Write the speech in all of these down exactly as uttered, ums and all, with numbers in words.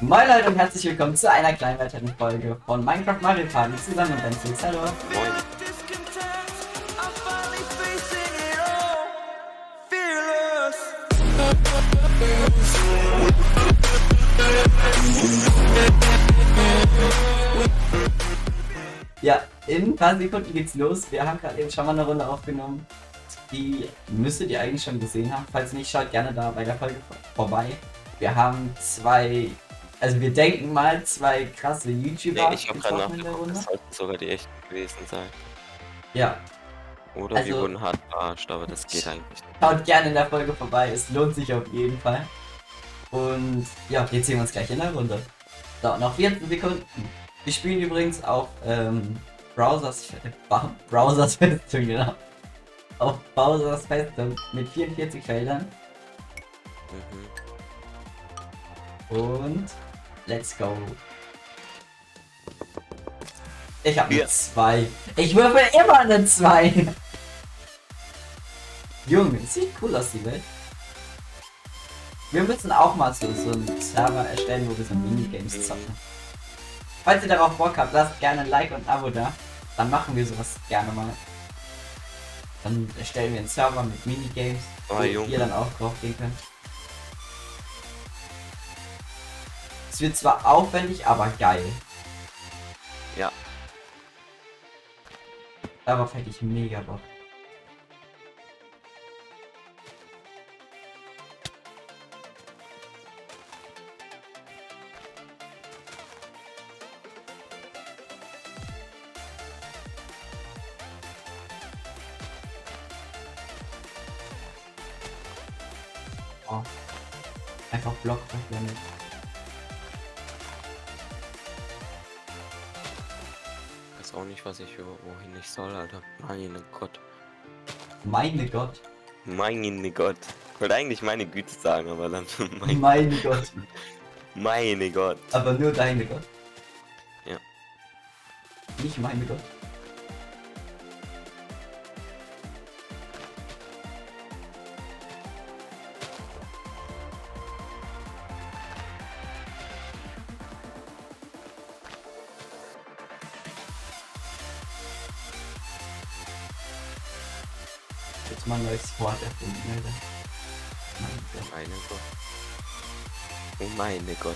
Moin Leute und herzlich willkommen zu einer kleinen weiteren Folge von Minecraft Mario Party zusammen mit Benzix. Hallo. Moin. Ja, in ein paar Sekunden geht's los. Wir haben gerade eben schon mal eine Runde aufgenommen. Die müsstet ihr eigentlich schon gesehen haben. Falls nicht, schaut gerne da bei der Folge vorbei. Wir haben zwei, also wir denken mal zwei krasse YouTuber. Nee, ich habe gerade nachgeguckt, das sollten sogar die echten gewesen sein. Ja. Oder also, wir wurden hart verarscht, aber das geht eigentlich nicht. Schaut gerne in der Folge vorbei, es lohnt sich auf jeden Fall. Und ja, jetzt sehen wir uns gleich in der Runde. So, noch vierzehn Sekunden. Wir spielen übrigens auf ähm, Browsers, Browsers Festung, genau. Auf Bowsers Festung mit vierundvierzig Feldern. Mhm. Und let's go. Ich habe Ja. eine zwei. Ich würfel immer eine zwei. Junge, sieht cool aus, die Welt. Wir müssen auch mal so, so einen Server erstellen, wo wir so Minigames Mhm. zocken. Falls ihr darauf Bock habt, lasst gerne ein Like und ein Abo da. Dann machen wir sowas gerne mal. Dann erstellen wir einen Server mit Minigames, Oh, wo Junge. ihr dann auch drauf gehen könnt. Es wird zwar aufwendig, aber geil. Ja. Darauf hätte ich mega Bock. Oh. Einfach Block verwendet. Ich weiß auch nicht, was ich wohin ich soll, Alter. Meine Gott. Meine Gott. Meine Gott. Ich wollte eigentlich meine Güte sagen, aber dann mein, Meine Gott. meine Gott. Aber nur deine Gott. Ja. Nicht meine Gott. Jetzt mal ein neues Wort erfunden, Alter. Mein Gott. Meine Gott. Oh meine Gott.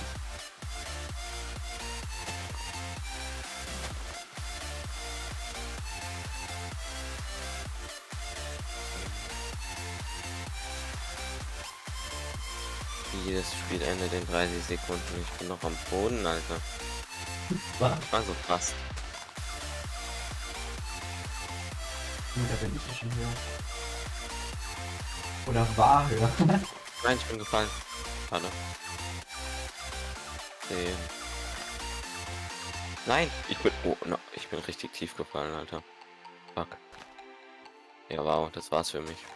Jedes Spiel endet in dreißig Sekunden. Ich bin noch am Boden, Alter. Was? Also fast. Da bin ich ja schon höher. Oder war höher. Nein, ich bin gefallen. Warte. Nee. Nein, ich bin. Oh, no, ich bin richtig tief gefallen, Alter. Fuck. Ja, wow, das war's für mich.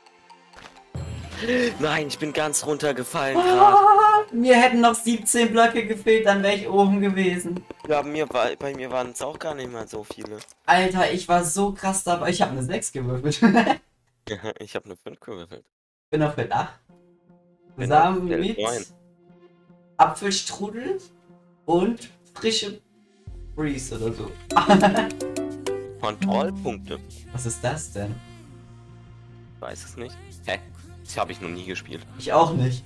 Nein, ich bin ganz runtergefallen gerade. Ah, mir hätten noch siebzehn Blöcke gefehlt, dann wäre ich oben gewesen. Ja, mir war, bei mir waren es auch gar nicht mal so viele. Alter, ich war so krass dabei. Ich habe eine sechs gewürfelt. Ich habe eine fünf gewürfelt. Bin auf Feld acht. Bin Zusammen auf Feld mit neun. Apfelstrudel und frische Freeze oder so. Kontrollpunkte. Was ist das denn? Weiß es nicht. Hä? Das habe ich noch nie gespielt. Ich auch nicht.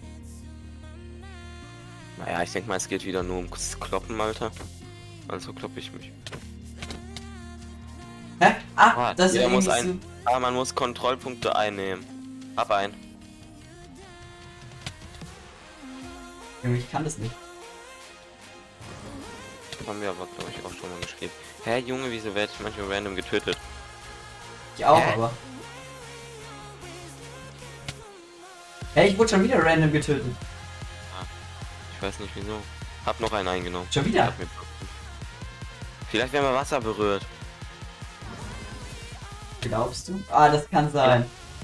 Naja, ich denke mal, es geht wieder nur ums Kloppen, Alter. Also kloppe ich mich. Hä? Ah, Ah, das ist jeder muss irgendwie ein. Ah, man muss Kontrollpunkte einnehmen. Hab ein. so. Junge, ich kann das nicht. Haben wir aber, glaube ich, auch schon mal gespielt. Hä, Junge, wieso werde ich manchmal random getötet? Ich auch, Hä? aber. Hey, ich wurde schon wieder random getötet. Ich weiß nicht wieso. Hab noch einen eingenommen. Schon wieder? Hab mir- Vielleicht, wenn man Wasser berührt. Glaubst du? Ah, das kann sein.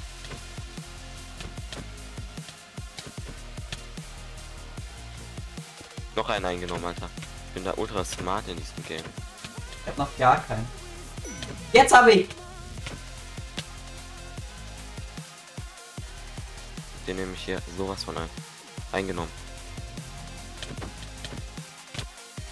Noch einen eingenommen, Alter. Ich bin da ultra smart in diesem Game. Ich hab noch gar keinen. Jetzt hab ich! Den nehme ich hier sowas von ein. Eingenommen.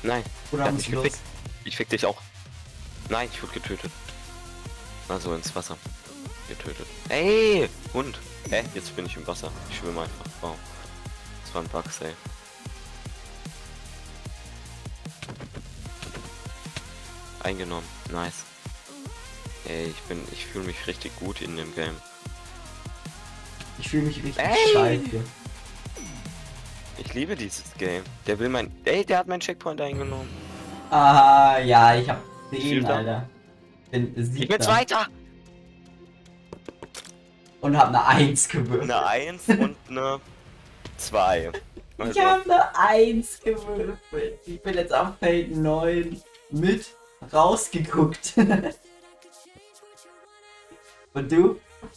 Nein. Oder Er hat muss mich los? gefickt. Ich fick dich auch. Nein, ich wurde getötet. Also ins Wasser. Getötet. Ey, Hund. Hä? Jetzt bin ich im Wasser. Ich schwimme einfach. Wow. Das war ein Bug, ey. Eingenommen. Nice. Ey, ich bin, ich fühle mich richtig gut in dem Game. Ich fühle mich richtig Ey! scheiße. Ich liebe dieses Game. Der will mein, ey, der hat meinen Checkpoint eingenommen. Ah, ja, ich hab zehn, Siebter? Alter. Bin Ich bin siebter. Zweiter. Und hab eine eins gewürfelt. Eine Eins und eine Zwei. Ich Also, hab eine eins gewürfelt. Ich bin jetzt auf Feld neun mit rausgeguckt. Und du?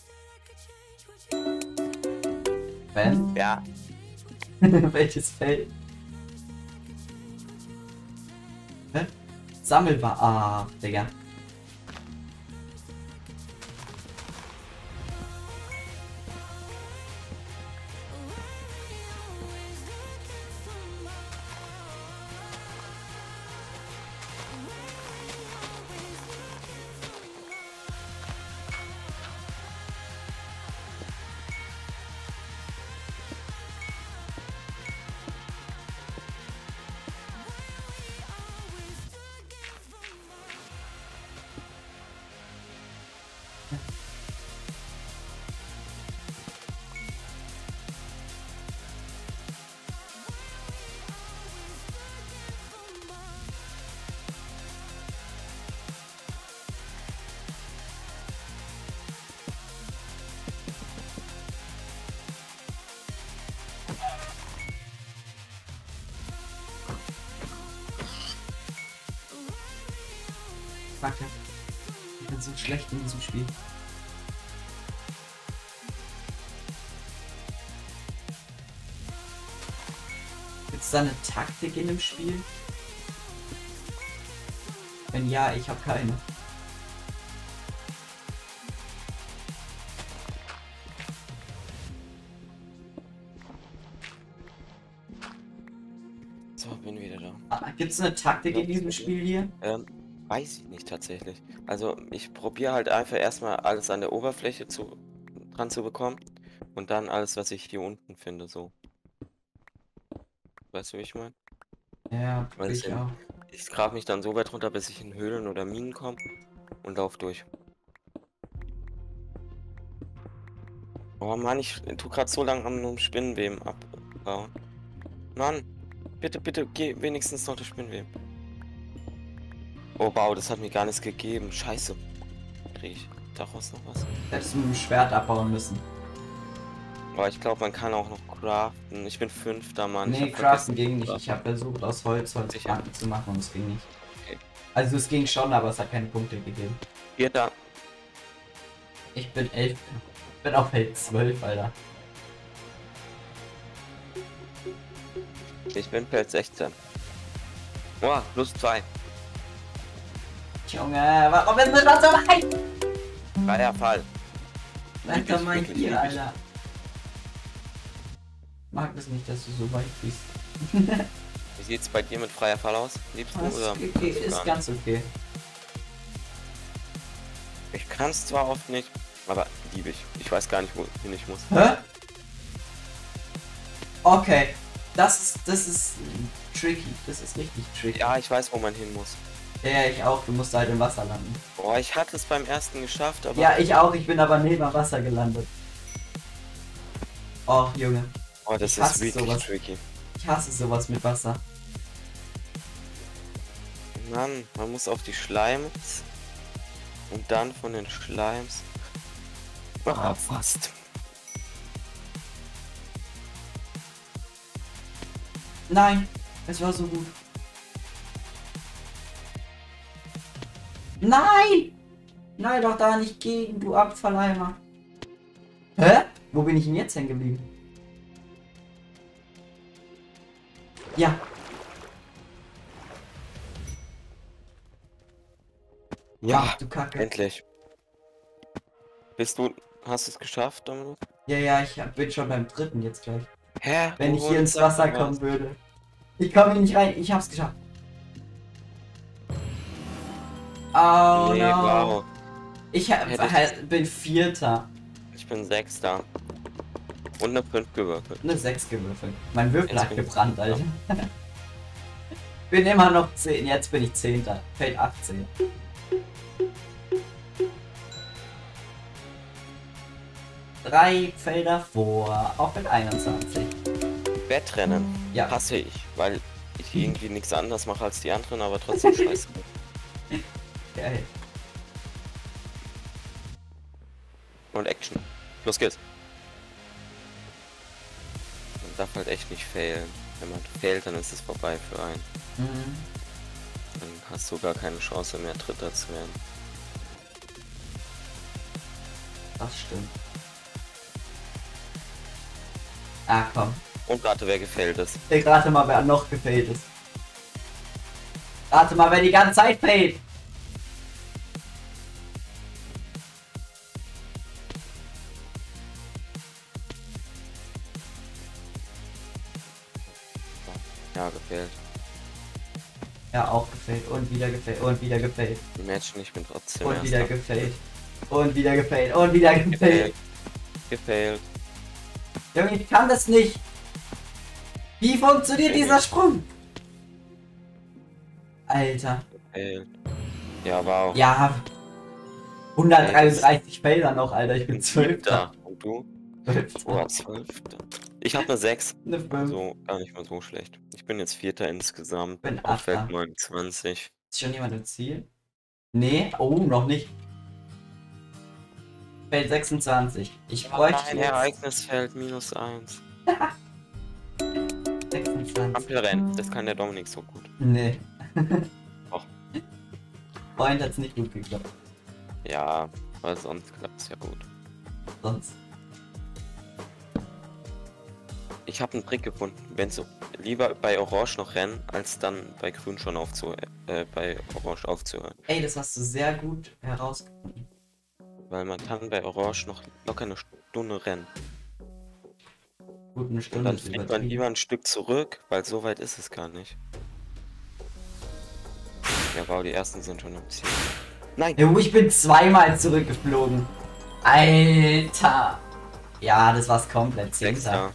Ben? ja. Welches Feld? Hä? Sammelbar. Ah, Digga. Kacke. Ich bin so schlecht in diesem Spiel. Gibt's da eine Taktik in dem Spiel? Wenn ja, ich habe keine. So, bin wieder da. Ah, gibt's eine Taktik in diesem Spiel hier? Ähm, weiß ich nicht tatsächlich. Also ich probiere halt einfach erstmal alles an der Oberfläche zu dran zu bekommen und dann alles, was ich hier unten finde, so. Weißt du, wie ich meine? Ja, Weil es ich in- auch. Ich grab mich dann so weit runter, bis ich in Höhlen oder Minen komme und lauf durch. Oh Mann, ich tu gerade so lange am nur Spinnenweben abbauen. Mann, bitte, bitte, geh wenigstens noch das Spinnenweben. Oh wow, das hat mir gar nichts gegeben. Scheiße. Krieg ich daraus noch was? Hättest du mit dem Schwert abbauen müssen. Aber ich glaube, man kann auch noch craften. Ich bin fünfter Mann. Ich Nee, hab craften vergessen, ging nicht. craften. Ich habe versucht aus Holz Sicher? Holzplanken zu machen und es ging nicht. Okay. Also es ging schon, aber es hat keine Punkte gegeben. Vierter. Ich bin elf. Ich bin auf Feld zwölf, Alter. Ich bin Feld sechzehn. Oh, plus zwei. Junge, warum ist das so weit? Freier Fall. Alter, Lieb ich, mein wirklich, Tier, lieb ich. Alter. Mag es nicht, dass du so weit bist. Wie sieht's bei dir mit freier Fall aus? Liebst du Das oder? okay, kannst du ist gar ganz okay. nicht? Ich kann es zwar oft nicht, aber lieb ich. Ich weiß gar nicht, wohin ich muss. Hä? Okay. Das ist, das ist tricky. Das ist richtig tricky. Ja, ich weiß, wo man hin muss. Ja, ich auch. Du musst halt im Wasser landen. Boah, ich hatte es beim ersten geschafft, aber. Ja, ich auch. Ich bin aber neben dem Wasser gelandet. Och, Junge. Oh, das ich ist hasse wirklich sowas. tricky. Ich hasse sowas mit Wasser. Mann, man muss auf die Schleims und dann von den Schleims. Ah, fast. Nein, es war so gut. Nein! Nein, doch da nicht gegen, du Abfalleimer. Hä? Wo bin ich denn jetzt hängen geblieben? Ja. Ja, Ach, du Kacke. endlich. Bist du, hast du es geschafft, Dominik? Ja, ja, ich hab- bin schon beim dritten jetzt gleich. Hä? Wenn Wo ich hier wurde ins das Wasser was? kommen würde. Ich komme hier nicht rein, ich hab's geschafft. Oh Nee, no. wow. Ich hab, Hätte ich- halt, bin Vierter. Ich bin Sechster. Und eine fünf gewürfelt. Eine sechs gewürfelt. Mein Würfel Jetzt hat bin ich gebrannt, Siebter. Alter. Bin immer noch zehn, jetzt bin ich Zehnter. Feld achtzehn. Drei Felder vor, auf Feld einundzwanzig. Wettrennen Ja. hasse ich, weil ich irgendwie nichts anderes mache als die anderen, aber trotzdem scheiße. Geil. Und Action. Los geht's. Man darf halt echt nicht failen. Wenn man failt, dann ist es vorbei für einen. Mhm. Dann hast du gar keine Chance mehr, Dritter zu werden. Das stimmt. Ah, komm. Und rate, wer gefailt ist. Ich rate mal, wer noch gefailt ist. Rate mal, wer die ganze Zeit failt. Ja, gefailt. Ja, auch gefailt. Und wieder gefailt. Und wieder gefailt. Imagine, ich bin trotzdem Und wieder Erster. gefailt. Und wieder gefailt. Und wieder gefailt. Gefailt. Gefailt. Junge, ich kann das nicht. Wie funktioniert dieser Sprung? Alter. Gefailt. Ja, wow. Ja. hundertdreiunddreißig Felder noch, Alter. Ich bin Zwölfter. Siebter. Und du? Zwölfter. Oh, Zwölfter. Ich habe eine sechs. Eine fünf. Also gar nicht mal so schlecht. Ich bin jetzt Vierter insgesamt. Bin Auf Feld Achter. neunundzwanzig. Ist schon jemand im Ziel? Nee. Oh, noch nicht. Feld sechsundzwanzig. Ich bräuchte Ein jetzt Ereignisfeld minus eins. sechsundzwanzig. Ampelrennen. Das kann der Dominik so gut. Nee. Doch. Freund hat's nicht gut geklappt. Ja, weil sonst klappt es ja gut. Sonst. Ich habe einen Trick gefunden, wenn so lieber bei Orange noch rennen, als dann bei Grün schon aufzu äh, bei Orange aufzuhören. Ey, das hast du sehr gut herausgefunden. Weil man kann bei Orange noch locker eine Stunde rennen. Gut, eine Und Stunde dann ist fliegt man übertrieben. lieber ein Stück zurück, weil so weit ist es gar nicht. Ja, wow, die ersten sind schon im Ziel. Nein! Jo, ich bin zweimal zurückgeflogen. Alter. Ja, das war's komplett. Zehnter. Sechster.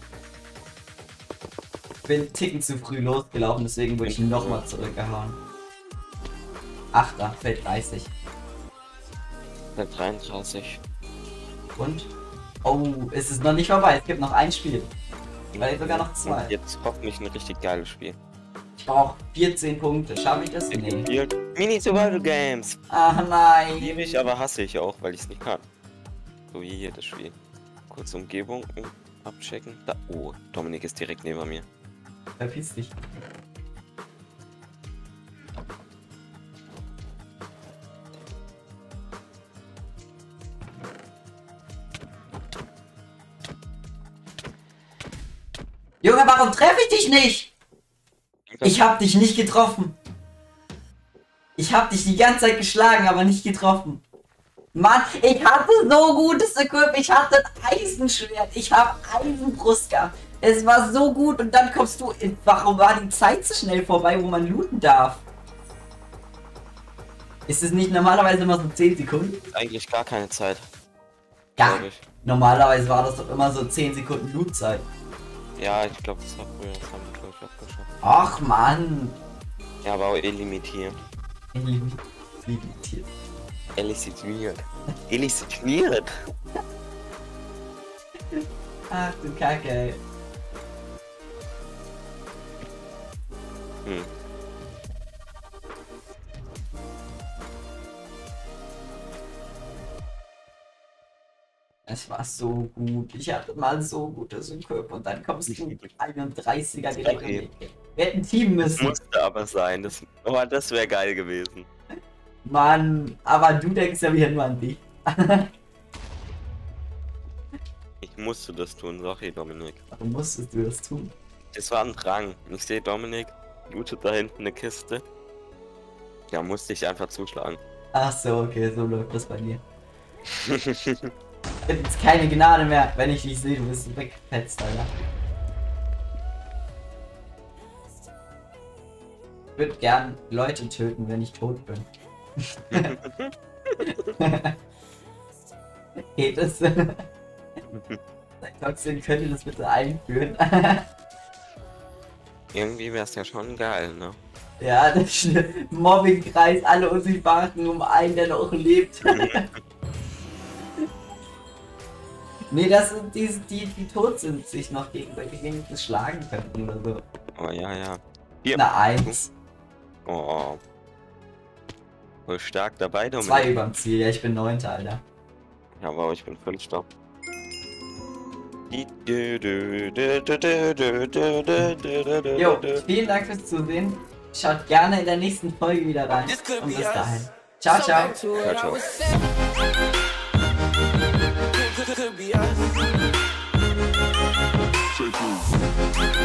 Ich bin einen Ticken zu früh losgelaufen, deswegen wurde ich Bin nochmal zurückgehauen. Achter, Feld dreißig. Feld dreiunddreißig. Und? Oh, es ist noch nicht vorbei. Es gibt noch ein Spiel. Vielleicht sogar noch zwei. Und jetzt hoffentlich ein richtig geiles Spiel. Ich brauche vierzehn Punkte. Schaffe ich das? Nee. Gespielt. Mini Survival Games. Ach nein. Liebe ich, aber hasse ich auch, weil ich es nicht kann. So wie jedes Spiel. Kurz Umgebung äh, abchecken. Da, oh, Dominik ist direkt neben mir. Verpiss dich. Junge, warum treffe ich dich nicht? Ich hab dich nicht getroffen. Ich hab dich die ganze Zeit geschlagen, aber nicht getroffen. Mann, ich hatte so gutes Equip. Ich hatte ein Eisenschwert. Ich habe Eisenbrust gehabt. Es war so gut und dann kommst du... Warum war die Zeit so schnell vorbei, wo man looten darf? Ist es nicht normalerweise immer so zehn Sekunden? Eigentlich gar keine Zeit. Ja, glaub ich. normalerweise war das doch immer so zehn Sekunden Lootzeit. Ja, ich glaube, das war früher. Das haben die, glaube ich, abgeschafft. Ach Mann. Ja, aber auch illimitiert. Limitiert. Elicitiert. Elicitiert. Ach du Kacke, ey. Hm. Es war so gut. Ich hatte mal so gutes Equip und dann kommst du einunddreißiger direkt Okay. in die... Wir hätten Team müssen. Musste aber sein. Das, oh, das wäre geil gewesen. Mann, aber du denkst ja wieder nur an dich. Ich musste das tun, sorry Dominik. Warum musstest du das tun? Das war ein Drang. Ich sehe Dominik, lootet da hinten eine Kiste. Ja, musste ich einfach zuschlagen. Ach so, okay, so läuft das bei dir. Ich hab jetzt keine Gnade mehr, wenn ich dich sehe, du bist weggefetzt, Alter. Ich würde gern Leute töten, wenn ich tot bin. Geht es? Toxin könnte das bitte einführen. Irgendwie wäre es ja schon geil, ne? Ja, das Mobbingkreis, alle Unsichtbaren um einen, der noch lebt. Nee, das sind die, die, die tot sind, sich noch gegenseitig wenigstens schlagen könnten oder so. Oh ja, ja. Hier. Eine Eins. Oh. Voll stark dabei, Dominik. Zwei überm Ziel, ja, ich bin Neunter, Alter. Ja, aber ich bin völlig stopp. Jo, vielen Dank fürs Zusehen. Schaut gerne in der nächsten Folge wieder rein. Und bis dahin. Ciao, ciao. Ciao, ciao. Could be us.